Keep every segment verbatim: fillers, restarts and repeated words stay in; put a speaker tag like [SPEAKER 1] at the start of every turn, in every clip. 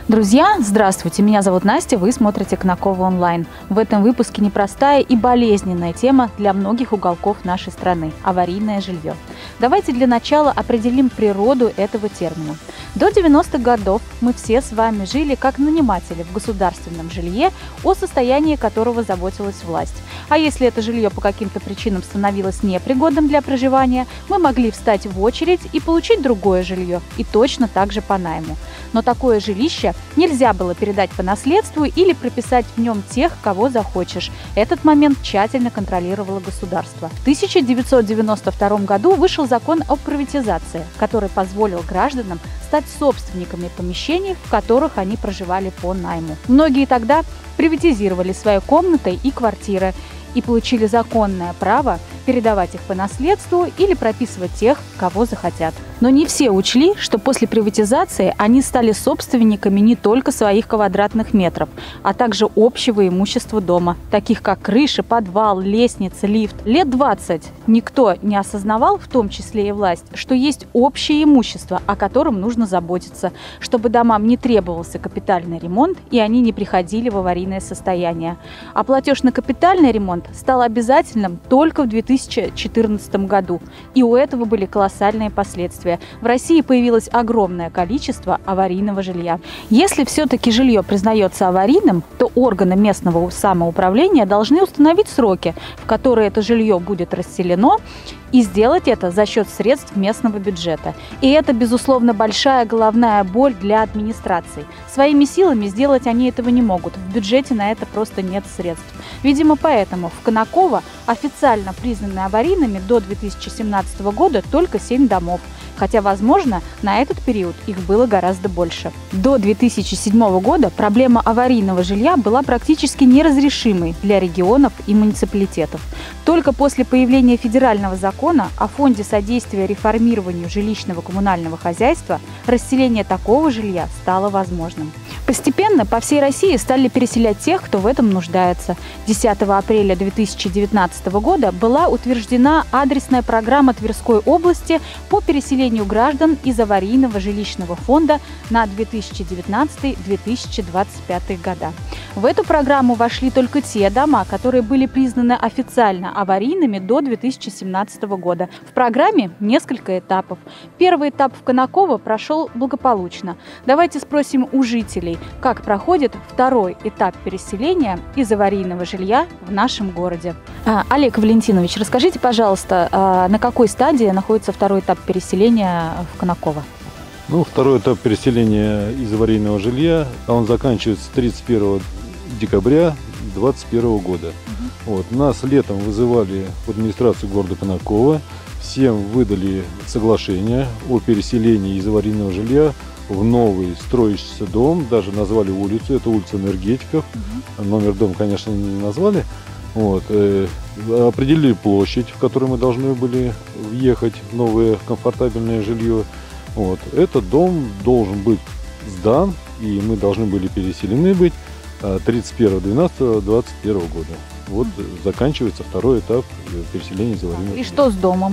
[SPEAKER 1] Друзья, здравствуйте! Меня зовут Настя, вы смотрите Конаково онлайн. В этом выпуске непростая и болезненная тема для многих уголков нашей страны – аварийное жилье. Давайте для начала определим природу этого термина. До девяностых годов мы все с вами жили как наниматели в государственном жилье, о состоянии которого заботилась власть. А если это жилье по каким-то причинам становилось непригодным для проживания, мы могли встать в очередь и получить другое жилье, и точно так же по найму. Но такое жилище нельзя было передать по наследству или прописать в нем тех, кого захочешь. Этот момент тщательно контролировало государство. В тысяча девятьсот девяносто втором году вышел закон о приватизации, который позволил гражданам стать собственниками помещений, в которых они проживали по найму. Многие тогда приватизировали свои комнаты и квартиры и получили законное право передавать их по наследству или прописывать тех, кого захотят. Но не все учли, что после приватизации они стали собственниками не только своих квадратных метров, а также общего имущества дома, таких как крыша, подвал, лестница, лифт. Лет двадцать никто не осознавал, в том числе и власть, что есть общее имущество, о котором нужно заботиться, чтобы домам не требовался капитальный ремонт и они не приходили в аварийное состояние. А платеж на капитальный ремонт стал обязательным только в две тысячи четырнадцатом году, и у этого были колоссальные последствия. В России появилось огромное количество аварийного жилья. Если все-таки жилье признается аварийным, то органы местного самоуправления должны установить сроки, в которые это жилье будет расселено, и сделать это за счет средств местного бюджета. И это, безусловно, большая головная боль для администрации. Своими силами сделать они этого не могут. В бюджете на это просто нет средств. Видимо, поэтому в Конаково официально признаны аварийными до две тысячи семнадцатого года только семь домов. Хотя, возможно, на этот период их было гораздо больше. До две тысячи седьмого года проблема аварийного жилья была практически неразрешимой для регионов и муниципалитетов. Только после появления федерального закона о фонде содействия реформированию жилищного коммунального хозяйства расселение такого жилья стало возможным. Постепенно по всей России стали переселять тех, кто в этом нуждается. десятого апреля две тысячи девятнадцатого года была утверждена адресная программа Тверской области по переселению граждан из аварийного жилищного фонда на две тысячи девятнадцатый — две тысячи двадцать пятый года. В эту программу вошли только те дома, которые были признаны официально аварийными до две тысячи семнадцатого года. В программе несколько этапов. Первый этап в Конаково прошел благополучно. Давайте спросим у жителей, как проходит второй этап переселения из аварийного жилья в нашем городе. А, Олег Валентинович, расскажите, пожалуйста, а на какой стадии находится второй этап переселения в Конаково?
[SPEAKER 2] Ну, второй этап переселения из аварийного жилья, он заканчивается тридцать первого декабря две тысячи двадцать первого года. Угу. Вот, нас летом вызывали в администрацию города Конаково, всем выдали соглашение о переселении из аварийного жилья в новый строящийся дом, даже назвали улицу, это улица Энергетиков, угу. Номер дома, конечно, не назвали. Вот, э, определили площадь, в которой мы должны были въехать в новое комфортабельное жилье. Вот, этот дом должен быть сдан, и мы должны были переселены быть тридцать первого двенадцатого двадцать первого года. Вот заканчивается второй этап переселения из аварийного жилья.
[SPEAKER 1] И что с домом?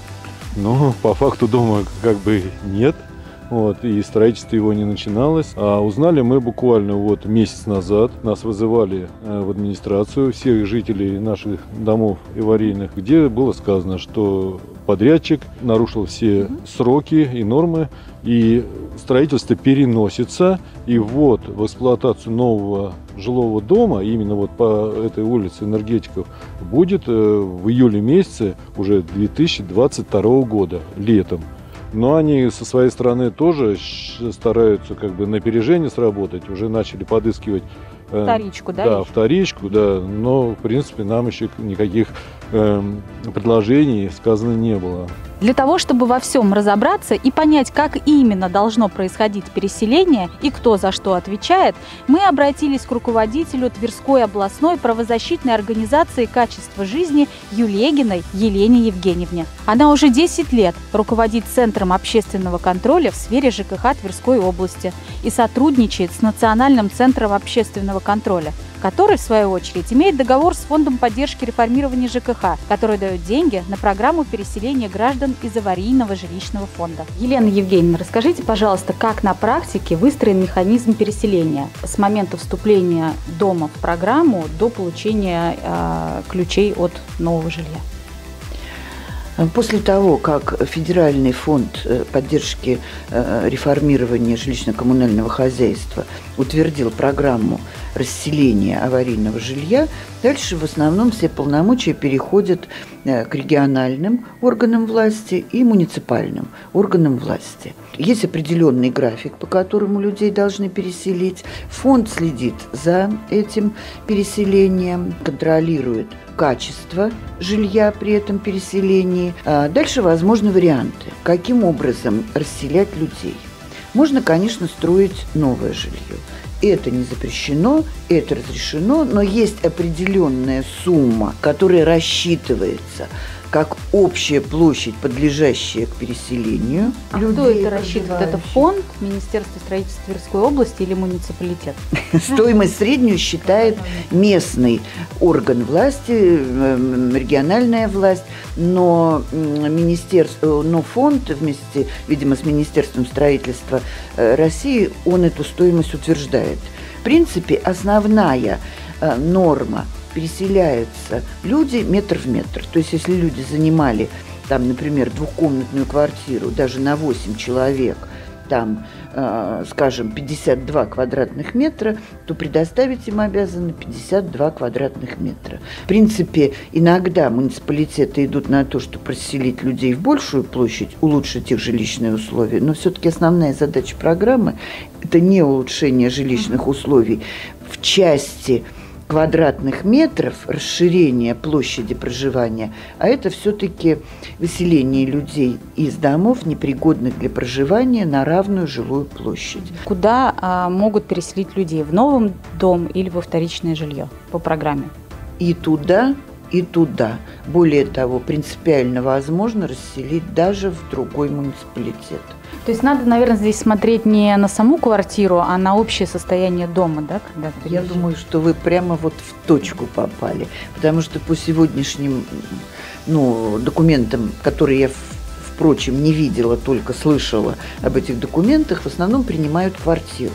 [SPEAKER 2] Ну, по факту дома как бы нет. Вот, и строительство его не начиналось. А узнали мы буквально вот месяц назад. Нас вызывали в администрацию всех жителей наших домов аварийных, где было сказано, что подрядчик нарушил все mm-hmm. сроки и нормы, и строительство переносится, и вот в эксплуатацию нового жилого дома, именно вот по этой улице Энергетиков, будет в июле месяце уже две тысячи двадцать второго года, летом. Но они со своей стороны тоже стараются как бы на опережение сработать, уже начали подыскивать
[SPEAKER 1] вторичку, да?
[SPEAKER 2] Да, вторичку, да, но в принципе нам еще никаких э, предложений сказано не было.
[SPEAKER 1] Для того, чтобы во всем разобраться и понять, как именно должно происходить переселение и кто за что отвечает, мы обратились к руководителю Тверской областной правозащитной организации «Качество жизни» Юлегиной Елене Евгеньевне. Она уже десять лет руководит Центром общественного контроля в сфере ЖКХ Тверской области и сотрудничает с Национальным центром общественного контроля. который, в свою очередь, имеет договор с Фондом поддержки реформирования ЖКХ, который дает деньги на программу переселения граждан из аварийного жилищного фонда. Елена Евгеньевна, расскажите, пожалуйста, как на практике выстроен механизм переселения с момента вступления дома в программу до получения э, ключей от нового жилья?
[SPEAKER 3] После того, как Федеральный фонд поддержки реформирования жилищно-коммунального хозяйства утвердил программу расселения аварийного жилья, дальше в основном все полномочия переходят к региональным органам власти и муниципальным органам власти. Есть определенный график, по которому людей должны переселить. Фонд следит за этим переселением, контролирует качество жилья при этом переселении. А дальше возможны варианты, каким образом расселять людей. Можно, конечно, строить новое жилье. Это не запрещено, это разрешено, но есть определенная сумма, которая рассчитывается как общая площадь, подлежащая к переселению.
[SPEAKER 1] А кто это рассчитывает? Это фонд, Министерство строительства Тверской области или муниципалитет?
[SPEAKER 3] Стоимость среднюю считает местный орган власти, региональная власть, но, министерство, но фонд вместе, видимо, с Министерством строительства России, он эту стоимость утверждает. В принципе, основная норма: переселяются люди метр в метр. То есть, если люди занимали, там, например, двухкомнатную квартиру даже на восемь человек, там, э, скажем, пятьдесят два квадратных метра, то предоставить им обязаны пятьдесят два квадратных метра. В принципе, иногда муниципалитеты идут на то, чтобы расселить людей в большую площадь, улучшить их жилищные условия, но все-таки основная задача программы – это не улучшение жилищных условий в части квадратных метров, расширение площади проживания, а это все-таки выселение людей из домов, непригодных для проживания, на равную жилую площадь.
[SPEAKER 1] Куда а, могут переселить людей? В новый дом или во вторичное жилье по программе?
[SPEAKER 3] И туда, и туда. Более того, принципиально возможно расселить даже в другой муниципалитет.
[SPEAKER 1] То есть надо, наверное, здесь смотреть не на саму квартиру, а на общее состояние дома, да? Когда
[SPEAKER 3] Я думаю, что вы прямо вот в точку попали, потому что по сегодняшним, ну, документам, которые я, впрочем, не видела, только слышала об этих документах, в основном принимают квартиру.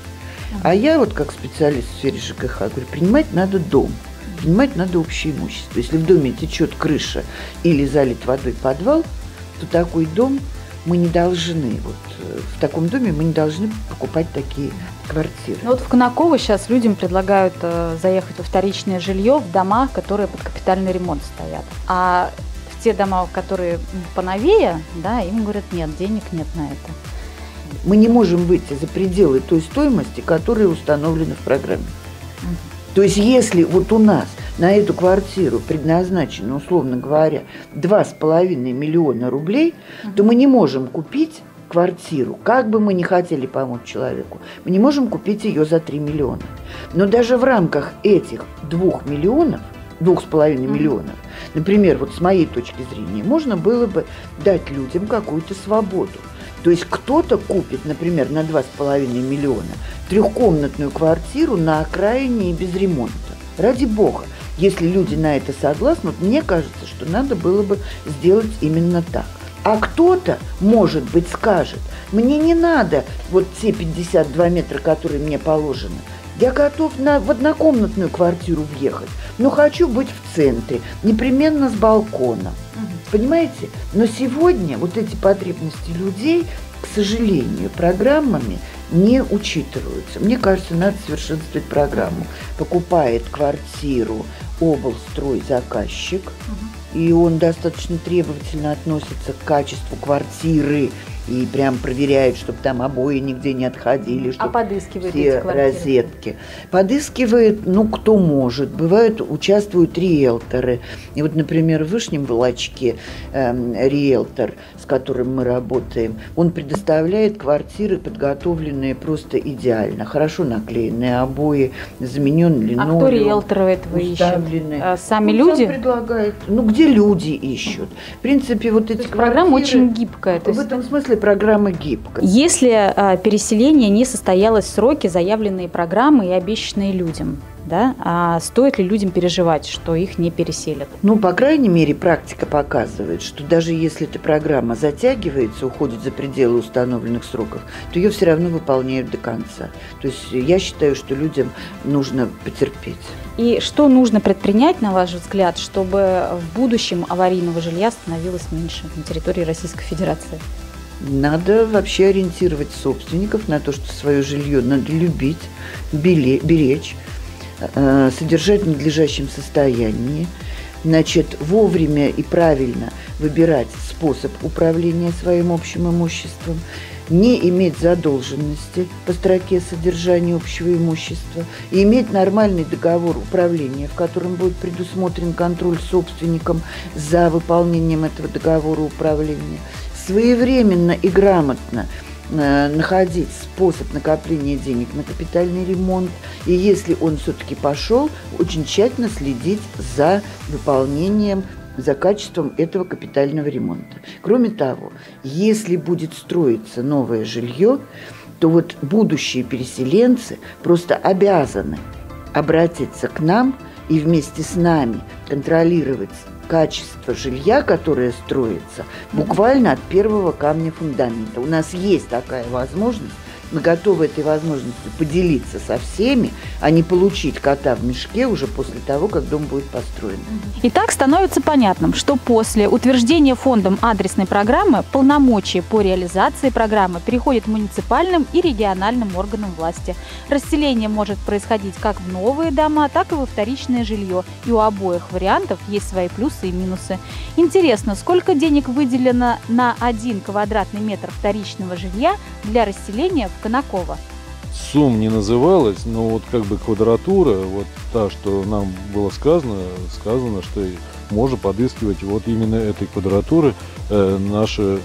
[SPEAKER 3] А я вот как специалист в сфере ЖКХ говорю, принимать надо дом. Принимать надо общее имущество. Если в доме течет крыша или залит водой подвал, то такой дом мы не должны, вот в таком доме мы не должны покупать такие квартиры.
[SPEAKER 1] Ну вот в Конаково сейчас людям предлагают э, заехать во вторичное жилье в дома, которые под капитальный ремонт стоят. А в те дома, которые поновее, да, им говорят, нет, денег нет на это.
[SPEAKER 3] Мы не можем выйти за пределы той стоимости, которая установлена в программе. Угу. То есть, если вот у нас на эту квартиру предназначено, условно говоря, два с половиной миллиона рублей, uh-huh. то мы не можем купить квартиру, как бы мы ни хотели помочь человеку, мы не можем купить ее за три миллиона. Но даже в рамках этих двух миллионов, двух с половиной uh-huh. миллионов, например, вот с моей точки зрения, можно было бы дать людям какую-то свободу. То есть кто-то купит, например, на два с половиной миллиона трехкомнатную квартиру на окраине и без ремонта. Ради бога, если люди на это согласны, вот мне кажется, что надо было бы сделать именно так. А кто-то, может быть, скажет, мне не надо вот те пятьдесят два метра, которые мне положены. Я готов на, в однокомнатную квартиру въехать, но хочу быть в центре, непременно с балконом. Угу. Понимаете? Но сегодня вот эти потребности людей, к сожалению, программами не учитываются. Мне кажется, надо совершенствовать программу. Покупает квартиру облстройзаказчик, угу. и он достаточно требовательно относится к качеству квартиры, и прям проверяет, чтобы там обои нигде не отходили, чтобы
[SPEAKER 1] а подыскивает
[SPEAKER 3] все
[SPEAKER 1] эти квартиры?
[SPEAKER 3] Розетки. Подыскивает, ну, кто может. Бывают, участвуют риэлторы. И вот, например, в Вышнем Волочке э, риэлтор, с которым мы работаем, он предоставляет квартиры, подготовленные просто идеально. Хорошо наклеенные обои, заменен линолеум.
[SPEAKER 1] А кто риэлторов этого ищет? А сами
[SPEAKER 3] он
[SPEAKER 1] люди?
[SPEAKER 3] Сам предлагает. Ну, где люди ищут? В принципе, вот эти квартиры...
[SPEAKER 1] Программа очень гибкая.
[SPEAKER 3] В этом смысле программа гибкая.
[SPEAKER 1] Если а, переселение не состоялось в сроки, заявленные программой и обещанные людям, да? А стоит ли людям переживать, что их не переселят?
[SPEAKER 3] Ну, по крайней мере, практика показывает, что даже если эта программа затягивается, уходит за пределы установленных сроков, то ее все равно выполняют до конца. То есть я считаю, что людям нужно потерпеть.
[SPEAKER 1] И что нужно предпринять, на ваш взгляд, чтобы в будущем аварийного жилья становилось меньше на территории Российской Федерации?
[SPEAKER 3] Надо вообще ориентировать собственников на то, что свое жилье надо любить, беречь, содержать в надлежащем состоянии, значит, вовремя и правильно выбирать способ управления своим общим имуществом, не иметь задолженности по строке содержания общего имущества и иметь нормальный договор управления, в котором будет предусмотрен контроль собственником за выполнением этого договора управления, своевременно и грамотно находить способ накопления денег на капитальный ремонт. И если он все-таки пошел, очень тщательно следить за выполнением, за качеством этого капитального ремонта. Кроме того, если будет строиться новое жилье, то вот будущие переселенцы просто обязаны обратиться к нам и вместе с нами контролировать качество жилья, которое строится, буквально от первого камня фундамента. У нас есть такая возможность. Мы готовы этой возможностью поделиться со всеми, а не получить кота в мешке уже после того, как дом будет построен.
[SPEAKER 1] Итак, становится понятным, что после утверждения фондом адресной программы полномочия по реализации программы переходят муниципальным и региональным органам власти. Расселение может происходить как в новые дома, так и во вторичное жилье. И у обоих вариантов есть свои плюсы и минусы. Интересно, сколько денег выделено на один квадратный метр вторичного жилья для расселения в Конаково?
[SPEAKER 2] Сумм не называлась, но вот как бы квадратура, вот та, что нам было сказано, сказано, что можно подыскивать вот именно этой квадратуры э, наши э,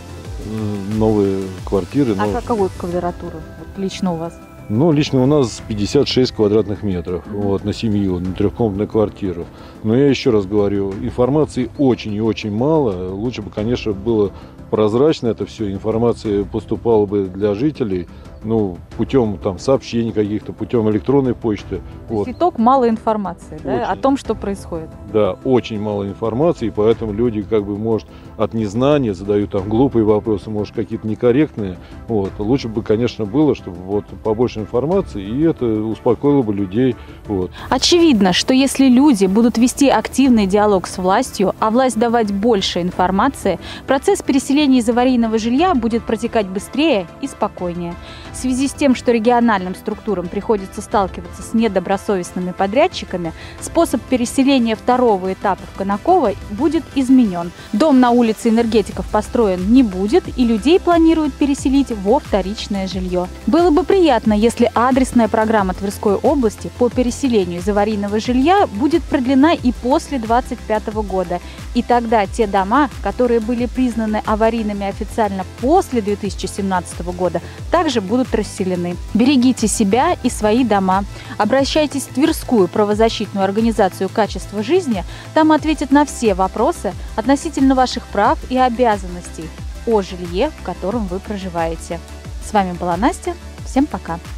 [SPEAKER 2] новые квартиры.
[SPEAKER 1] А
[SPEAKER 2] новые...
[SPEAKER 1] какую квадратуру вот, лично у вас?
[SPEAKER 2] Ну, лично у нас пятьдесят шесть квадратных метров вот, на семью, на трехкомнатную квартиру. Но я еще раз говорю, информации очень и очень мало. Лучше бы, конечно, было прозрачно это все, информация поступала бы для жителей, ну, путем там сообщений каких-то, путем электронной почты.
[SPEAKER 1] Вот. Итог мало информации, да, о том, что происходит.
[SPEAKER 2] Да, очень мало информации, и поэтому люди, как бы, может, от незнания задают там глупые вопросы, может, какие-то некорректные. Вот. Лучше бы, конечно, было, чтобы вот побольше информации, и это успокоило бы людей. Вот.
[SPEAKER 1] Очевидно, что если люди будут вести активный диалог с властью, а власть давать больше информации, процесс переселения из аварийного жилья будет протекать быстрее и спокойнее. В связи с тем, что региональным структурам приходится сталкиваться с недобросовестными подрядчиками, способ переселения второго этапа в Конаково будет изменен. Дом на улице Энергетиков построен не будет, и людей планируют переселить во вторичное жилье. Было бы приятно, если адресная программа Тверской области по переселению из аварийного жилья будет продлена и после две тысячи двадцать пятого года. И тогда те дома, которые были признаны аварийными официально после две тысячи семнадцатого года, также будут расселены. Берегите себя и свои дома. Обращайтесь в Тверскую правозащитную организацию «Качество жизни». Там ответят на все вопросы относительно ваших прав и обязанностей о жилье, в котором вы проживаете. С вами была Настя. Всем пока.